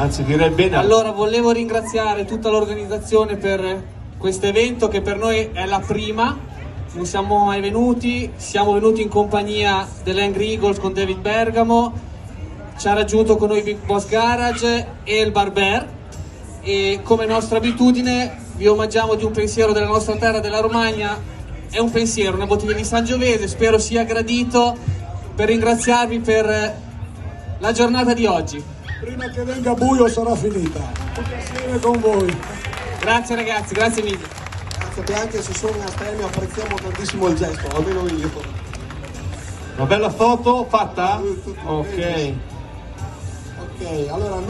anzi direi bene. Allora volevo ringraziare tutta l'organizzazione per questo evento che per noi è la prima, non siamo mai venuti, siamo venuti in compagnia dell'Angry Eagles con David Bergamo, ci ha raggiunto con noi Big Boss Garage e il Barber, e come nostra abitudine vi omaggiamo di un pensiero della nostra terra, della Romagna. È un pensiero, una bottiglia di Sangiovese, spero sia gradito, per ringraziarvi per la giornata di oggi. Prima che venga buio sarà finita. Un piacere con voi. Grazie ragazzi, grazie mille. Grazie Bianchi, se sono in Astemio apprezziamo tantissimo il gesto, almeno io. Una bella foto fatta? Ok. Ok, allora